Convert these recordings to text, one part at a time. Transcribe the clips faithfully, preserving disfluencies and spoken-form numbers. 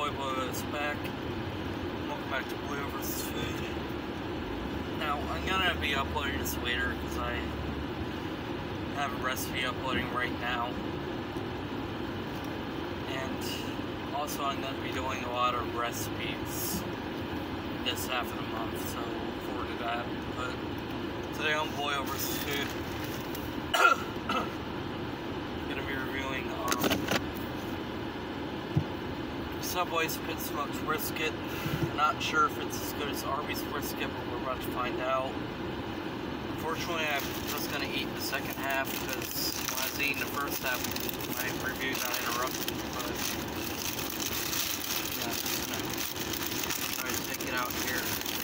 boy Boy is back. Welcome back to Boy versus. Food. Now, I'm gonna be uploading this later because I have a recipe uploading right now. And also, I'm gonna be doing a lot of recipes this half of the month, so look forward to that. But today on Boy versus. Food, I'm gonna be reviewing um, Subway's Pit Smoked Brisket. I'm not sure if it's as good as Arby's brisket, but we're about to find out. Unfortunately, I'm just going to eat the second half because when I was eating the first half, my review got interrupted. But yeah, I'm just going to try to take it out here.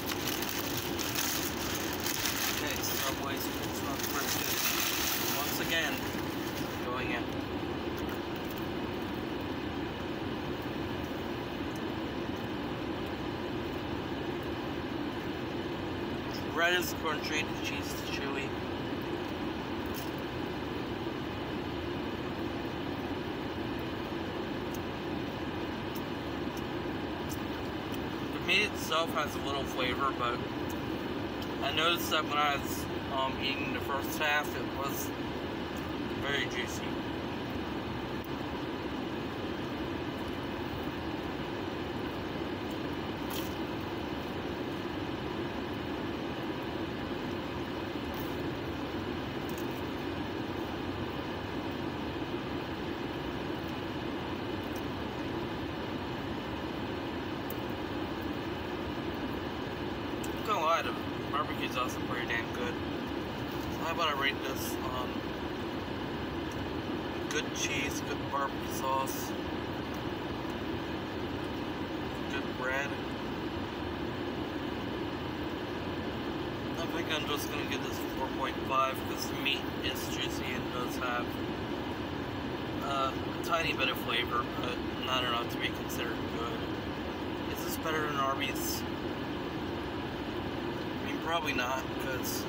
Okay, Subway's Pit Smoked Brisket. Once again, going in. Bread is crunchy, the cheese is chewy. The meat itself has a little flavor, but I noticed that when I was um, eating the first half, it was very juicy. Not gonna lie, the barbecue's also pretty damn good. So how about I rate this? Um, good cheese, good barbecue sauce, good bread. I think I'm just gonna give this four point five because the meat is juicy and does have uh, a tiny bit of flavor, but not enough to be considered good. Is this better than Arby's? Probably not, because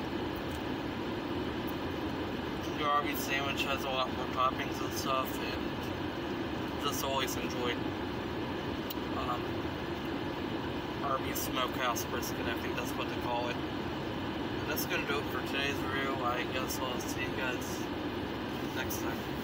the Arby's sandwich has a lot more toppings and stuff, and just always enjoyed um, Arby's Smokehouse Brisket. I think that's what they call it. And that's going to do it for today's review. I guess I'll see you guys next time.